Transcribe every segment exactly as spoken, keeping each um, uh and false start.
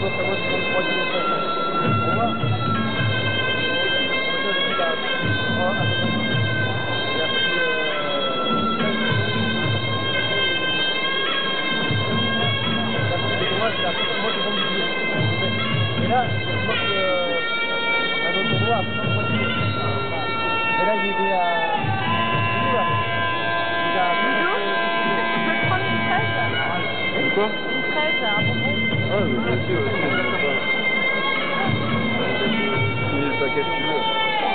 moi, ça va, c'est dans le trois kilos cinq. Au revoir. Ça, je suis là. Oh, à peu près. Il a pris, euh, il a pris des dommages, il a pris moi, je vends du bio. Et là, je vois que, euh, un autre tournoi à soixante-trois kilos. Et là, il était à, où, là? Il était à On peut te prendre une fraise? Une quoi? Une fraise, un bonbon. Ah, mais bien sûr, c'est sympa. Finis le paquet si tu veux.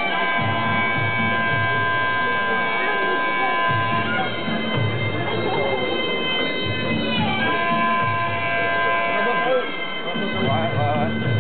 Ouais, ouais, ouais.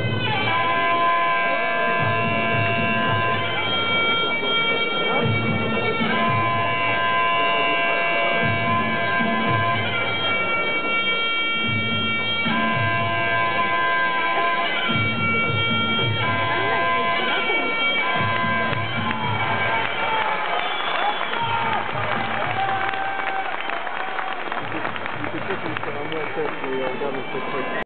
C'est ça qui me fait un mois tête, mais regarde le truc.